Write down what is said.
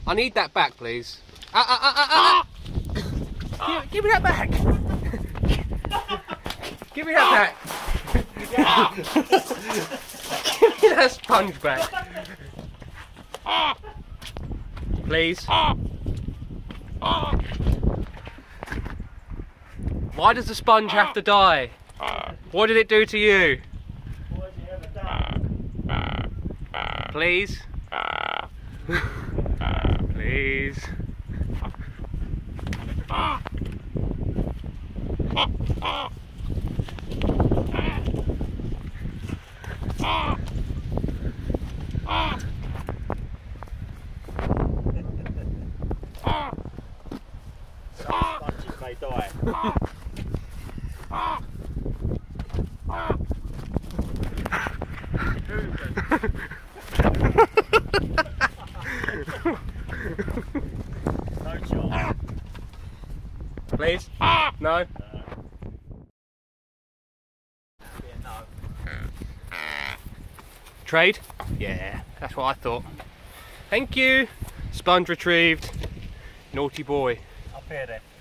I need that back, please. Give me that back. Give me that back. Give me that sponge back. Please. Why does the sponge have to die? What did it do to you? What have you ever done? Please. Please. Some sponges may die. No chance. Please? No? Yeah, no. Trade? Yeah, that's what I thought. Thank you. Sponge retrieved. Naughty boy. Up here then.